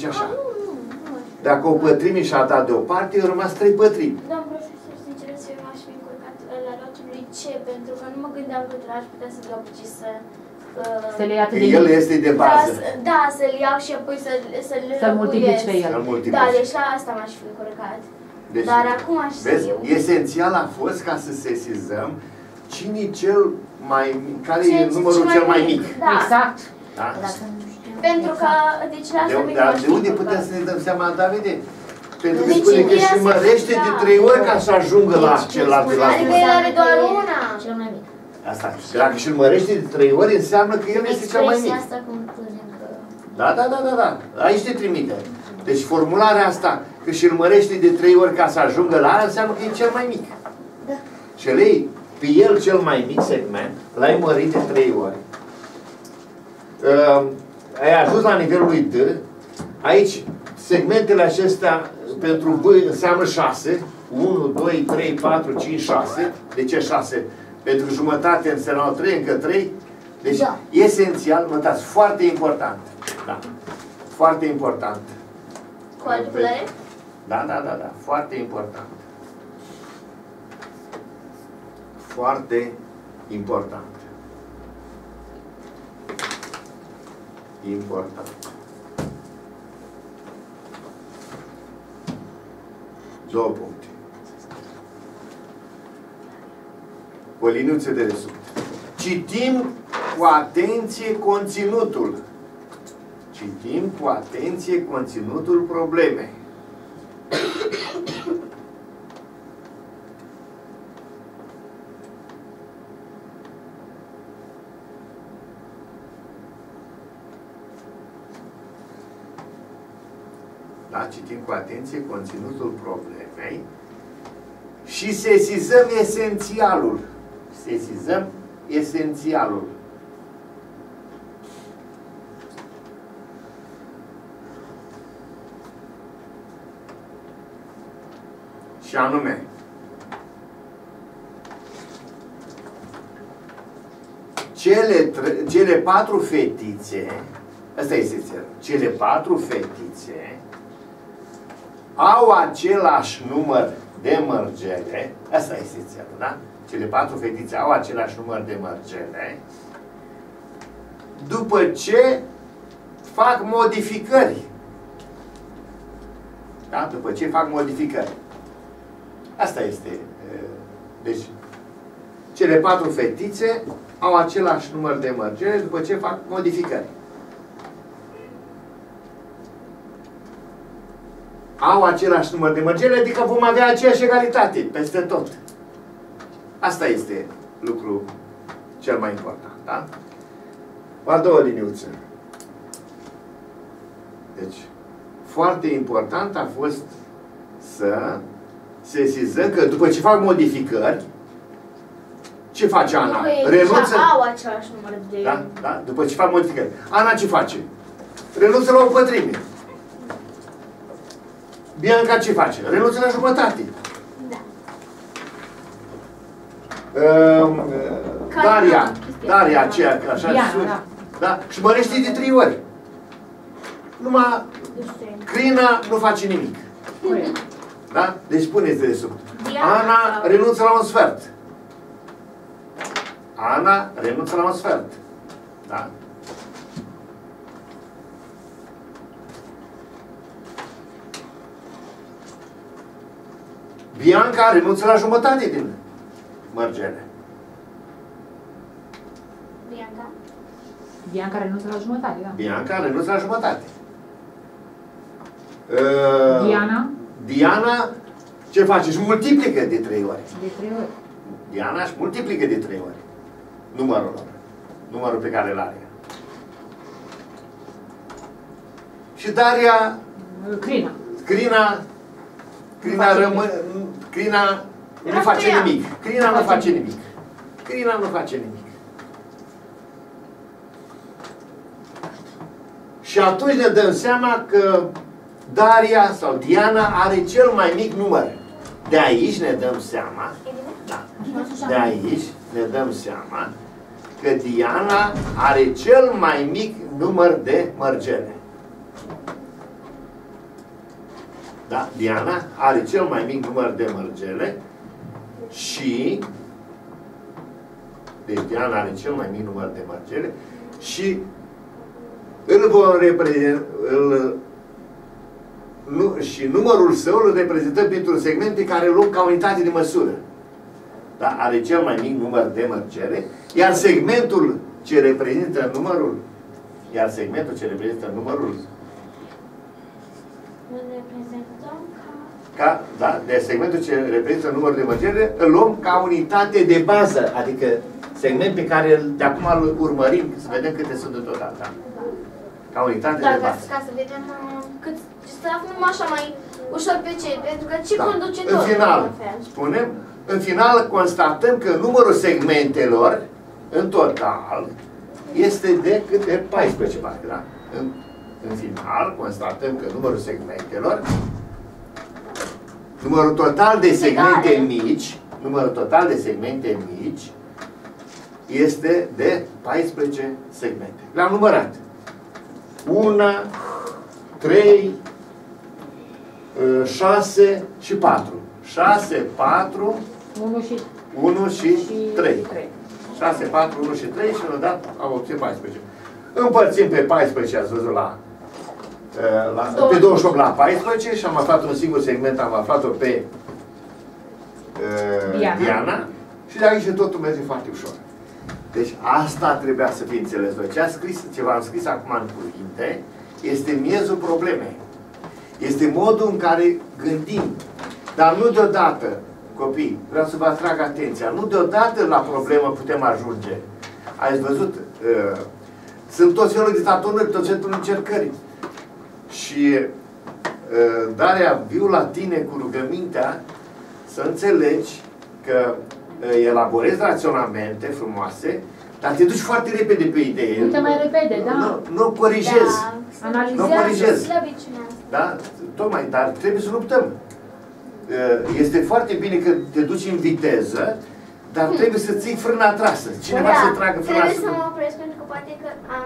Zice așa. Dacă o pătrime și-a dat deoparte, au rămas 3 pătrimi. Doamne, profesor, sincer, eu m-aș fi încurcat la lotul lui C, pentru că nu mă gândeam că l-aș putea să dau ci să le ia atât de el este de bază. Da, să-l iau și apoi să-l multiplici pe el. Da, deci la asta m-aș fi încurcat. Deci, dar acum aș vezi, știu. esențial a fost ca să sesizăm cine e cel mai mic, care e numărul cel mai mic. Da. Exact. Da? Pentru că, deci la asta de unde putem să ne dăm seama, Davide? Pentru că spune că și mărește de 3 ori ca să ajungă la celălalt. Adică el are doar una. Cel mai mic. Asta. Dacă și-l mărește de 3 ori, înseamnă că el este cel mai mic. Asta cum punem că... Da. Aici te trimite. Deci formularea asta, că și-l mărește de 3 ori ca să ajungă la aia, înseamnă că e cel mai mic. Da. Și lei, pe el cel mai mic segment, l-ai mărit de 3 ori. Ai ajuns la nivelul lui D. Aici, segmentele acestea pentru B înseamnă 6. 1, 2, 3, 4, 5, 6. De ce 6? Pentru că jumătate înseamnă 3, încă 3. Deci, da. Esențial, notați, foarte important. Da. Foarte important. Cu calculare? Da. Foarte important. Foarte important. Important. Două puncte. O liniuță de desubt. Citim cu atenție conținutul. Citim cu atenție conținutul problemei. Da, citim cu atenție conținutul problemei și sesizăm esențialul. Sesizăm esențialul. Și anume, cele 4 fetițe, asta e esențial, cele 4 fetițe au același număr de mărgele, asta e esențial, da? Cele 4 fetițe au același număr de mărgele după ce fac modificări. Da? După ce fac modificări. Asta este. Deci, cele 4 fetițe au același număr de mărgele după ce fac modificări. Au același număr de mărgele, adică vom avea aceeași egalitate peste tot. Asta este lucrul cel mai important, da? A doua liniuță. Deci, foarte important a fost să sesizăm că după ce fac modificări, ce face Ana? Renunță... Au același număr de... Da? Da? După ce fac modificări. Ana ce face? Renunță la o pătrime. Bianca ce face? Renunță la jumătate. Da. Daria aceea, așa, Diana, da? Și mărește de 3 ori. Numai Crina nu face nimic. Da? Deci puneți de sub. Ana renunță la un sfert. Ana renunță la un sfert. Da? Bianca renunță la jumătate din mărgele. Bianca renunță la jumătate, da. Bianca renunță la jumătate. Diana ce face? Își multiplică de 3 ori. De 3 ori. Diana își multiplică de 3 ori. Numărul lor. Numărul pe care îl are. Și Daria... Crina nu face nimic. Crina nu face nimic. Crina nu face nimic. Și atunci ne dăm seama că Daria sau Diana are cel mai mic număr. De aici ne dăm seama, da, de aici ne dăm seama că Diana are cel mai mic număr de mărgele. Da? Diana are cel mai mic număr de mărgele și deci Diana are cel mai mic număr de mărgele și îl vor reprezenta și numărul său îl reprezentăm printr-un segment pe care îl luăm ca unitate de măsură. Da? Are cel mai mic număr de mărgele, iar segmentul ce reprezintă numărul Îl reprezentăm da, de segmentul ce reprezintă numărul de mărgele, îl luăm ca unitate de bază, adică segment pe care de acum îl urmărim, să vedem câte sunt în total. Da? Ca unitate de bază. Ca să vedem cât, să aflăm așa mai ușor pe ce, pentru că ce conduce tot. În final, spunem, în final constatăm că numărul segmentelor, în total, este de câte 14 parcă, da? În final, constatăm că numărul segmentelor, numărul total de segmente mici, este de 14 segmente. Le-am numărat. 1, 3, 6 și 4. 6, 4, 1 și 3. 6, 4, 1 și 3 și ne-au dat, am obținut 14. Împărțim pe 14, ați văzut, pe 28 la 14 și am aflat un singur segment, am aflat-o pe Diana și de aici totul merge foarte ușor. Deci asta trebuia să fie înțeles. Ce v-am scris acum în cuvinte este miezul problemei. Este modul în care gândim. Dar nu deodată, copii, vreau să vă atrag atenția, nu deodată la problemă putem ajunge. Ați văzut, sunt tot felul de tatonări, tot felul de încercări. Și Daria, viu la tine cu rugămintea să înțelegi că elaborezi raționamente frumoase, dar te duci foarte repede pe idee. Nu te mai repede, da. Nu corijezi. Da, analizează. Da? Tocmai, dar trebuie să luptăm. Este foarte bine că te duci în viteză, dar trebuie să ții frâna trasă. Cineva să tragă frâna. Trebuie să mă opresc, pentru că poate că am...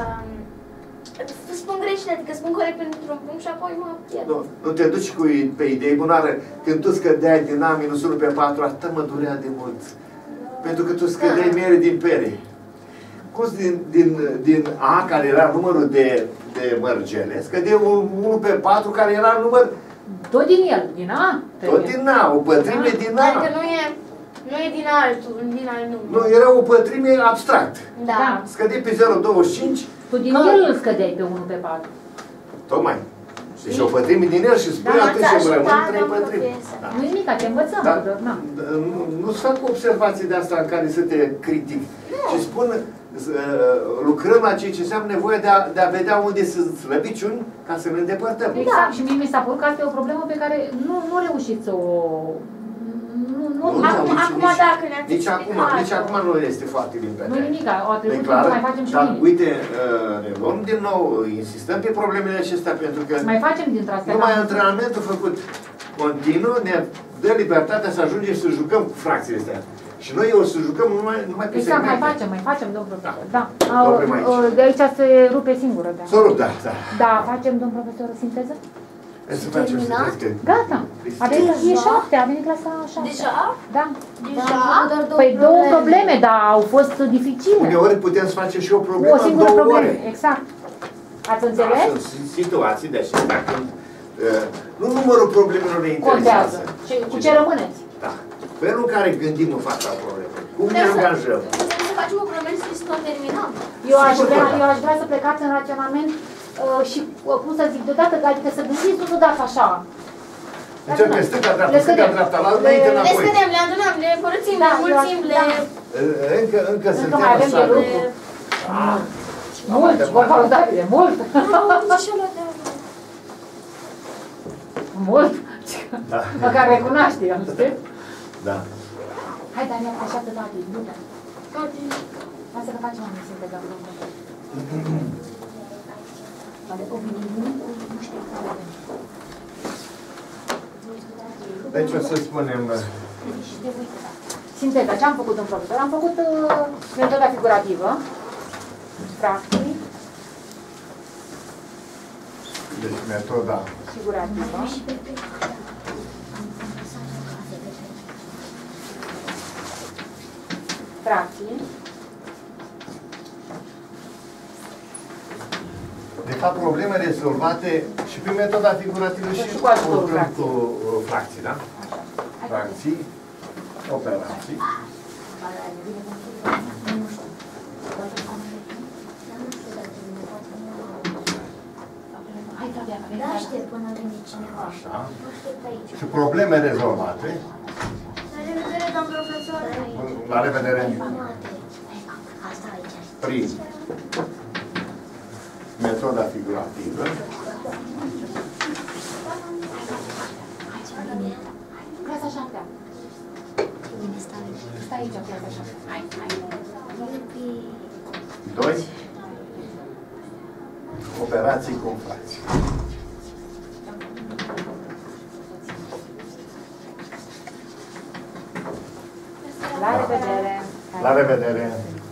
spun greșit, adică spun corect pentru un punct și apoi mă pierd. Nu te duci pe idei bunară. Când tu scădeai din A minus 1 pe 4, atât mă durea de mult. Pentru că tu scădeai mere din pere. Cum din A, care era numărul de mărgele, scădea 1 pe 4, care era număr... Tot din el, din A? Tot din A, o pătrime din A. Adică nu e din altul, din alt număr. Nu, era o pătrime abstract. Da. Scădea pe 0,25. Tu din el îl scădeai pe 1 pe 4. Tocmai. Deci o pătrime din el și spui atunci îmi rămân 3 pătrimi. Nu-i nimic, te învățăm. Nu-ți fac observații de asta în care să te critic, ci spun, lucrăm la ceea ce înseamnă nevoie de a vedea unde sunt slăbiciuni ca să ne îndepărtăm. Exact. Și mie mi s-a părut că asta e o problemă pe care nu reușiți să o... Nici acum nu este foarte limpede. Nu nimic, o trebuit să mai facem și bine. Uite, ne luăm din nou, insistăm pe problemele acestea, pentru că mai facem dintre astea. Numai antrenamentul făcut continuu ne dă libertatea să ajungem să jucăm cu fracțiile astea. Și noi o să jucăm numai pe segmente. Exact, mai facem, domn profesor. Da. De aici se rupe singură. Să rup, da. Da, facem, domn profesor, sinteză? Să facem sinteză. Gata. E 7, a venit clasa 7. Deja? Da. Deja? Păi 2 probleme, dar au fost dificile. Uneori putem să facem și o problemă o singură în 2 problemă, ore. exact. Ați înțeles? Sunt situații de acestea când nu numărul problemelor ne interesează. Cu ce rămâneți? Da. Felul în care gândim în fața problemei. Cum ne angajăm. Să facem o problemă și să o terminăm. Eu aș vrea să plecați în raționament și, cum să zic, deodată, adică să gândiți nu deodată așa. Încerc pe stânga-dreapta, la înainte înapoi. Le scădem, le adunăm, le curățim, le mulțim, le... Încă suntem mai avem de lucru. Mult, confortabile, mult. Mult. Măcar recunoaște, eu, știi? Da. Hai, Daniel, așeaptă tati, du-te. Hai să facem o misiune, doamnă. Deci o să spunem... Sinteza, ce am făcut în profesor? Am făcut metoda figurativă, practic. Metoda figurativă. Fracții. de fapt, probleme rezolvate și prin metoda figurativă și cu ajutorul cu fracții, da? Fracții, operații. Da, aștept până vine cineva. Așa. Aștept aici. Și probleme rezolvate. La revedere, domn profesor. La revedere. Asta aici. Prin metoda figurativă. Clasa 7. Bine, stai aici. Stai aici, clasa 7. Hai, hai. 2. Operații cu fracții. La revedere. La revedere.